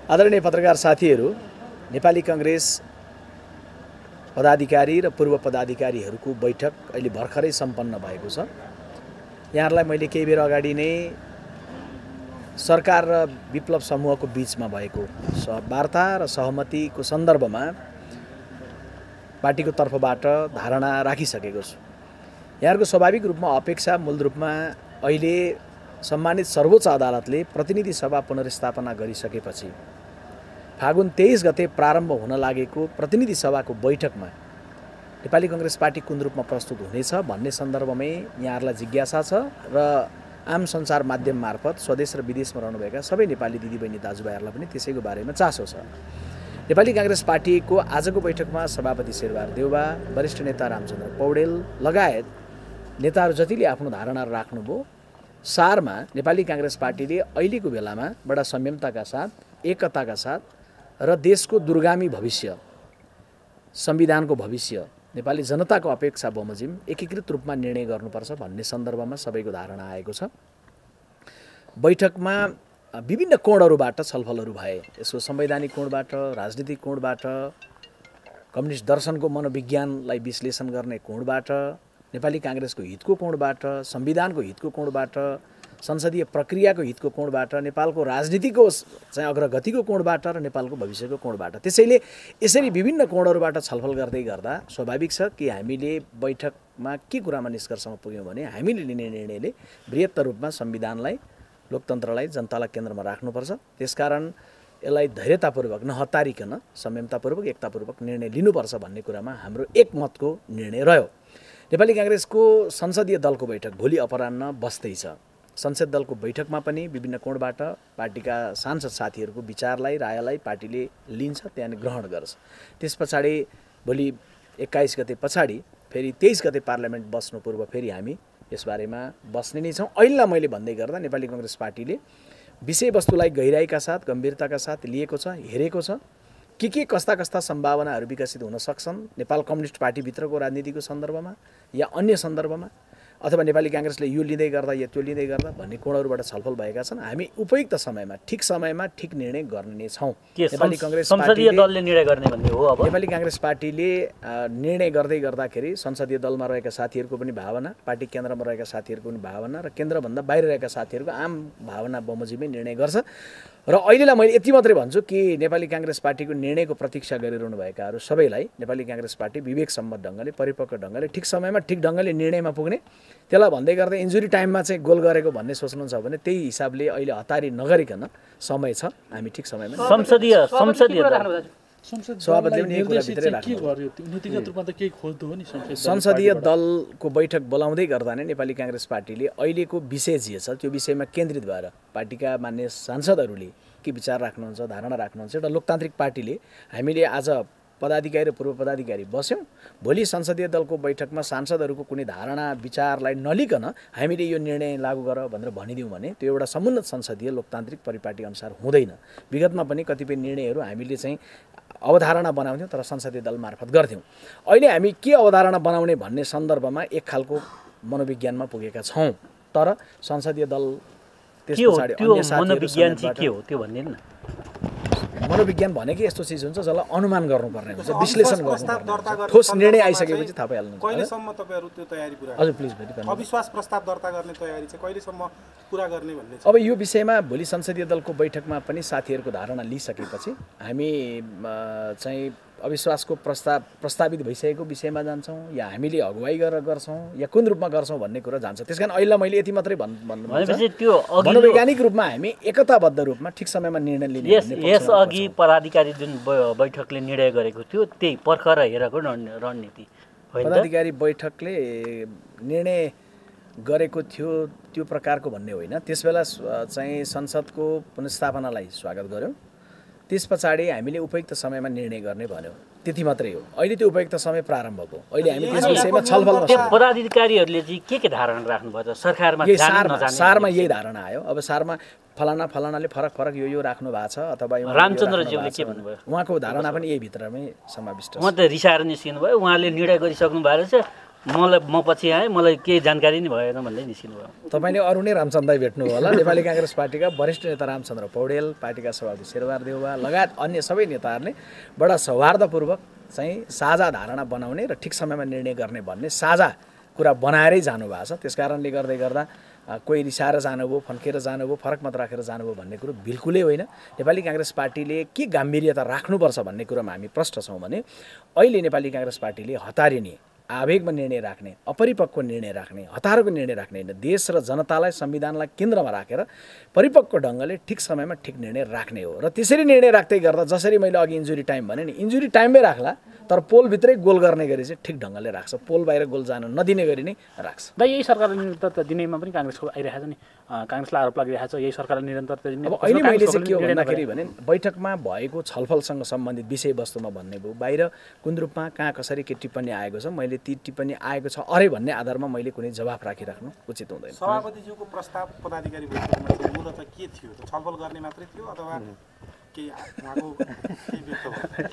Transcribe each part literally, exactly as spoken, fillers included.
आदरणीय पत्रकार साथीहरू, नेपाली कांग्रेस पदाधिकारी र पूर्व पदाधिकारीहरूको बैठक अहिले भर्खरै सम्पन्न भएको छ। यहाँहरूलाई मैले केही बेर अगाडि नै सरकार र विप्लव समूहको बीचमा भएको वार्ता र सहमतिको सन्दर्भमा पार्टीको तर्फबाट धारणा राखिसकेको छु। यहाँहरूको स्वाभाविक रूपमा अपेक्षा मूल रूपमा अहिले सम्मानित सर्वोच्च अदालतले प्रतिनिधि सभा पुनर्स्थापना गरिसकेपछि फागुन तेईस गते प्रारम्भ हुन लागेको प्रतिनिधि सभाको बैठकमा नेपाली कांग्रेस पार्टी कुन रूपमा प्रस्तुत हुनेछ भन्ने सन्दर्भमै यहाँहरूलाई जिज्ञासा छ र आम सञ्चार माध्यम मार्फत स्वदेश र विदेशमा रहनुभएका सबै नेपाली दिदीबहिनी दाजुभाइहरूलाई पनि त्यसैको बारेमा चासो छ। नेपाली कांग्रेस पार्टीको आजको बैठकमा सभापति शेरबहादुर देउवा, वरिष्ठ नेता रामचन्द्र पौडेल लगायत नेताहरू जतिले आफ्नो धारणा राख्नुभयो, सारमा नेपाली कांग्रेस पार्टीले अहिलेको बेलामा बडा संयमताका साथ, एकताका साथ र देशको दूरगामी भविष्य, संविधानको भविष्य, नेपाली जनताको अपेक्षा बमोजिम एकीकृत रूपमा निर्णय गर्नुपर्छ भन्ने सन्दर्भमा सबैको धारणा आएको छ। बैठकमा विभिन्न कोणहरूबाट छलफलहरू भए। यसको संवैधानिक कोणबाट, राजनीतिक कोणबाट, कम्युनिस्ट दर्शनको मनोविज्ञानलाई विश्लेषण गर्ने कोणबाट, नेपाली कांग्रेसको हितको कोणबाट, संविधानको हितको कोणबाट, संसदीय प्रक्रियाको हितको कोणबाट, नेपालको राजनीतिको चाहिँ अग्रगतिको कोणबाट र नेपालको भविष्यको कोणबाट। त्यसैले यसरी विभिन्न कोणहरूबाट छलफल गर्दै गर्दा स्वाभाविक छ कि हामीले बैठकमा के कुरामा निष्कर्षमा पुग्यौँ भने हामीले लिने निर्णयले बृहत्तर रूपमा संविधानलाई, लोकतन्त्रलाई, जनतालाई केन्द्रमा राख्नुपर्छ। त्यसकारण यसलाई धैर्यतापूर्वक नहतारिकन संयमतापूर्वक, एकतापूर्वक निर्णय लिनुपर्छ भन्ने कुरामा हाम्रो एकमतको निर्णय रह्यो। नेपाली कांग्रेसको संसदीय दलको बैठक भोलि अपराह्न बस्दैछ। संसद दलको बैठकमा पनि विभिन्न कोणबाट पार्टीका सांसद साथीहरूको विचारलाई, रायलाई पार्टीले लिन्छ, त्यहाँ ग्रहण गर्छ। त्यस पछाडि भोलि एक्काइस गते पछाडि फेरि तेईस गते पार्लियामेन्ट बस्नु पूर्व फेरि हामी यसबारेमा बस्ने नै छौँ। अहिले मैले भन्दै गर्दा नेपाली कांग्रेस पार्टीले विषयवस्तुलाई गहिराइका साथ, गम्भीरताका साथ लिएको छ, हेरेको छ। के के कस्ता कस्ता सम्भावनाहरू विकसित हुन सक्छन् नेपाल कम्युनिस्ट पार्टीभित्रको राजनीतिको सन्दर्भमा या अन्य सन्दर्भमा, अथवा नेपाली कांग्रेसले यो लिँदै गर्दा या त्यो लिँदै गर्दा भन्ने कोणहरूबाट छलफल भएका छन्। हामी उपयुक्त समयमा, ठिक समयमा ठिक निर्णय गर्ने नै छौँ। नेपाली कांग्रेस संसदीय दलले निर्णय गर्ने भन्ने हो। अब नेपाली कांग्रेस पार्टीले निर्णय गर्दै गर्दाखेरि संसदीय दलमा रहेका साथीहरूको पनि भावना, पार्टी केन्द्रमा रहेका साथीहरूको पनि भावना र केन्द्रभन्दा बाहिर रहेका साथीहरूको आम भावना बमोजिमै निर्णय गर्छ। र अहिलेलाई मैले यति मात्रै भन्छु कि नेपाली कांग्रेस पार्टीको निर्णयको प्रतीक्षा गरिरहनु भएकाहरू सबैलाई नेपाली कांग्रेस पार्टी विवेकसम्मत ढङ्गले, परिपक्व ढङ्गले, ठिक समयमा ठिक ढङ्गले निर्णयमा पुग्ने, त्यसलाई भन्दै गर्दा इन्जुरी टाइममा चाहिँ गोल गरेको भन्ने सोच्नुहुन्छ भने त्यही हिसाबले अहिले हतारी नगरिकन समय छ, हामी ठिक समयमा संसदीय संसदीय संसदीय दलको बैठक बोलाउँदै गर्दा नै नेपाली कांग्रेस पार्टीले अहिलेको विषय जे छ त्यो विषयमा केन्द्रित भएर पार्टीका मान्य सांसदहरूले के विचार राख्नुहुन्छ, धारणा राख्नुहुन्छ। एउटा लोकतान्त्रिक पार्टीले हामीले आज पदाधिकारी र पूर्व पदाधिकारी बस्यौँ। भोलि संसदीय दलको बैठकमा सांसदहरूको कुनै धारणा विचारलाई नलिकन हामीले यो निर्णय लागू गर भनेर भनिदिउँ भने त्यो एउटा समुन्नत संसदीय लोकतान्त्रिक परिपाटी अनुसार हुँदैन। विगतमा पनि कतिपय निर्णयहरू हामीले चाहिँ अवधारणा बनाउँथ्यौँ तर संसदीय दल मार्फत गर्थ्यौँ। अहिले हामी के अवधारणा बनाउने भन्ने सन्दर्भमा एक खालको मनोविज्ञानमा पुगेका छौँ। तर संसदीय दल त्यस पछाडि अन्य मनोविज्ञान चाहिँ के हो त्यो भन्दिनु न। मनोविज्ञान भनेकै यस्तो चिज हुन्छ जसलाई अनुमान गर्नुपर्ने हुन्छ, विश्लेषण गर्नुपर्ने, ठोस निर्णय आइसकेपछि थाहा पाइहाल्नुहुन्छ। कहिलेसम्म तपाईँहरू त्यो तयारी पुरा हजुर प्लिज भेटी अविश्वास प्रस्ताव दर्ता गर्ने तयारी चाहिँ कहिलेसम्म पुरा गर्ने भन्ने छ? अब यो विषयमा भोलि संसदीय दलको बैठकमा पनि साथीहरूको धारणा लिइसकेपछि हामी चाहिँ अविश्वासको प्रस्ताव प्रस्तावित भइसकेको विषयमा जान्छौँ या हामीले अगुवाई गरेर गर्छौँ या कुन रूपमा गर्छौँ भन्ने कुरा जान्छ। त्यस कारण अहिले मैले यति मात्रै भन्नु मनोवैज्ञानिक रूपमा हामी एकताबद्ध रूपमा ठिक समयमा निर्णय लिने। यस अघि पदाधिकारी जुन बैठकले निर्णय गरेको थियो त्यही पर्खर हेरेको रणनीति पदाधिकारी बैठकले निर्णय गरेको थियो त्यो प्रकारको भन्ने होइन। त्यसबेला चाहिँ संसदको पुनर्स्थापनालाई स्वागत गर्यौँ। त्यस पछाडि हामीले उपयुक्त समयमा निर्णय गर्ने भन्यो, त्यति मात्रै हो। अहिले त्यो उपयुक्त समय प्रारम्भ भयो। अहिले हामी त्यस विषयमा छलफलमा छौँ। पदाधिकारीहरूले चाहिँ के के धारणा राख्नुभयो त? सरकारमा सारमा यही धारणा आयो। अब सारमा फलाना फलानाले फरक फरक यो यो राख्नु भएको छ अथवा रामचन्द्रज्यूले के भन्नुभयो? उहाँको धारणा पनि यही भित्रमै समाविष्ट छ। उहाँ त रिसाएर निस्किनु भयो। उहाँले निर्णय गरिसक्नु भएको रहेछ, मलाई म पछि आएँ मलाई केही जानकारी नै भएन भन्दै निस्किनु भयो। तपाईँले अरू नै रामचन्द्रलाई भेट्नु होला। नेपाली काङ्ग्रेस पार्टीका वरिष्ठ नेता रामचन्द्र पौडेल, पार्टीका सभापति शेरबहादुर देउवा लगायत अन्य सबै नेताहरूले बडा सौहार्दपूर्वक चाहिँ साझा धारणा बनाउने र ठिक समयमा निर्णय गर्ने भन्ने साझा कुरा बनाएरै जानुभएको छ। त्यस कारणले गर्दै गर्दा कोही रिसाएर जानुभयो, फन्केर जानुभयो, फरक मत राखेर जानुभयो भन्ने कुरो बिल्कुलै होइन। नेपाली काङ्ग्रेस पार्टीले के गाम्भीर्यता राख्नुपर्छ भन्ने कुरोमा हामी प्रष्ट छौँ भने अहिले नेपाली काङ्ग्रेस पार्टीले हतारिने, आवेगमा निर्णय राख्ने, अपरिपक्व निर्णय राख्ने, हतारको निर्णय राख्ने होइन, देश र जनतालाई, संविधानलाई केन्द्रमा राखेर परिपक्व ढङ्गले ठिक समयमा ठिक निर्णय राख्ने हो। र त्यसरी निर्णय राख्दै गर्दा जसरी मैले अघि इन्जुरी टाइम भने नि, इन्जुरी टाइममै राख्ला तर पोलभित्रै गोल गर्ने गरी चाहिँ ठिक ढङ्गले राख्छ, पोल बाहिर गोल जान नदिने गरी नै राख्छ। दाइ यही सरकारले निरन्तरता दिनेमा पनि काङ्ग्रेसको आइरहेको छ नि, काङ्ग्रेसलाई आरोप लागिरहेको छ यही सरकारले निरन्तरता दिने। अब अहिले मैले चाहिँ के हो भन्दाखेरि भने बैठकमा भएको छलफलसँग सम्बन्धित विषयवस्तुमा भन्ने भयो, बाहिर कुन रूपमा कहाँ कसरी के टिप्पणी आएको छ, मैले ती टिप्पणी आएको छ अरे भन्ने आधारमा मैले कुनै जवाफ राखिराख्नु उचित हुँदैन। सभापतिज्यूको प्रस्ताव पदाधिकारी बैठकमा चाहिँ मूलतः के थियो? छलफल गर्ने मात्रै थियो अथवा केही उहाँको केही व्यक्त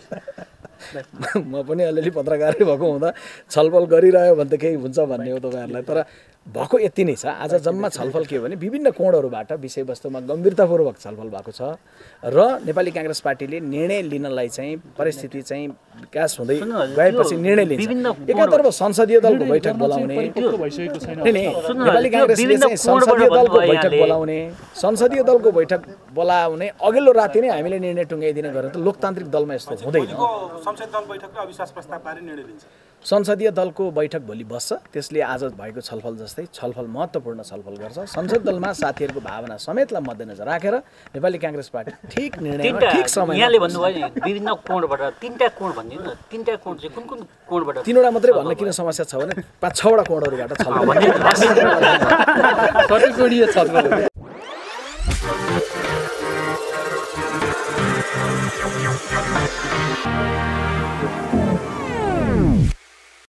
भयो? म पनि अलिअलि पत्रकारै भएको हुँदा छलफल गरिरह्यो भने त केही हुन्छ भन्ने हो तपाईँहरूलाई, तर भएको यति नै छ। आज जम्मा छलफल के हो भने विभिन्न कोणहरूबाट विषयवस्तुमा गम्भीरतापूर्वक छलफल भएको छ र नेपाली काङ्ग्रेस पार्टीले निर्णय लिनलाई चाहिँ परिस्थिति चाहिँ विकास हुँदै गएपछि निर्णय लिन्छ। एकातर्फ संसदीय दलको बैठक बोलाउने, नेपाली काङ्ग्रेसले चाहिँ संसदीय दलको बैठक बोलाउने, संसदीय दलको बैठक बोलाउने अघिल्लो राति नै हामीले निर्णय टुङ्गाइदिने गरेर त लोकतान्त्रिक दलमा यस्तो हुँदैन। संसदीय दल बैठकले अविश्वास प्रस्ताव बारे निर्णय लिन्छ। संसदीय दलको बैठक भोलि बस्छ, त्यसले आज भएको छलफल जस्तै छलफल महत्त्वपूर्ण छलफल गर्छ। संसद दलमा साथीहरूको भावना समेतलाई मध्यनजर राखेर नेपाली काङ्ग्रेस पार्टी ठिक निर्णयमा ठिक समयमा यहाँले भन्नुभयो विभिन्न कोणबाट तीनटा कोण भनिदिनु न, तीनटा कोण चाहिँ कुन कुन कोणबाट? तीनवटा मात्रै भन्न किन समस्या छ भने पाँच छवटा कोणहरूबाट छलफल